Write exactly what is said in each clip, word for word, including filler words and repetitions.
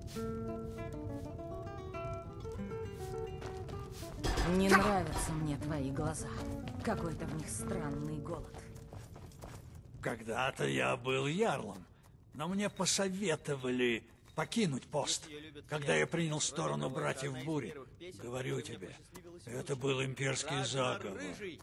Не нравятся мне твои глаза. Какой-то в них странный голод. Когда-то я был ярлом, но мне посоветовали покинуть пост, когда я принял сторону братьев Бури. Говорю тебе, это был имперский заговор.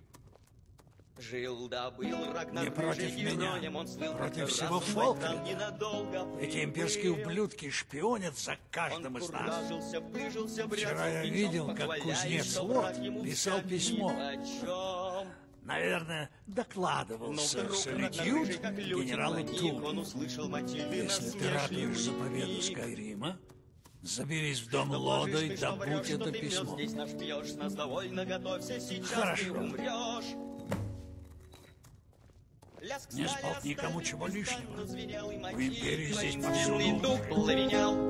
Жил да был Рагнар Не против меня, против всего Фолкреда. Эти имперские ублюдки шпионят за каждым из нас. Вчера я видел, как кузнец Лот писал письмо. Наверное, докладывал сэр Солитьюд генералу Тулу. Если ты ратуешь за победу Скайрима, заберись в дом Лода и добудь это письмо. Хорошо. Не сболтни никому чего лишнего. В империи здесь повсюду.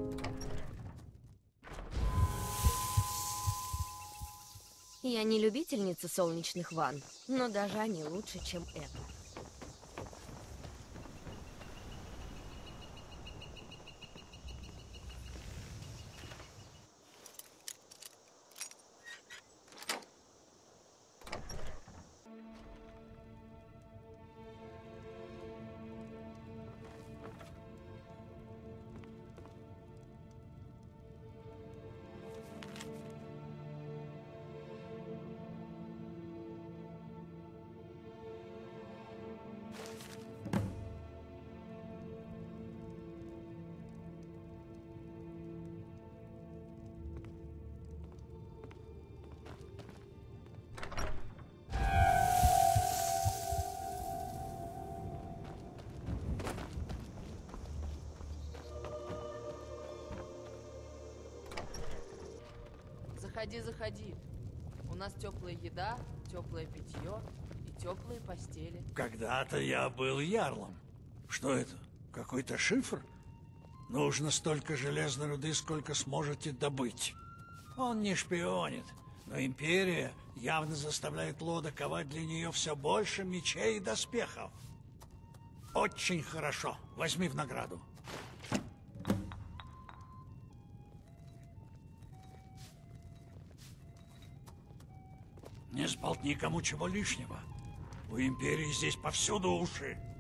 Я не любительница солнечных ванн, но даже они лучше, чем это. Заходи, заходи. У нас теплая еда, теплое питье и теплые постели. Когда-то я был ярлом. Что это? Какой-то шифр? Нужно столько железной руды, сколько сможете добыть. Он не шпионит, но империя явно заставляет Лода ковать для нее все больше мечей и доспехов. Очень хорошо. Возьми в награду. Не сболтни никому чего лишнего. У империи здесь повсюду уши.